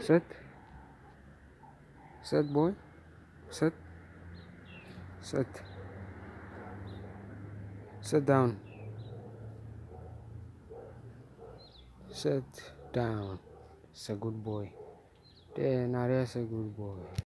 Sit. Sit, boy. Sit. Sit. Sit down. Sit down. It's a good boy. Yeah, now that's a good boy.